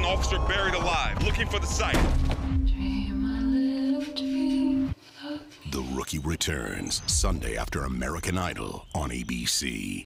Officer buried alive, looking for the site. The Rookie returns Sunday after American Idol on ABC.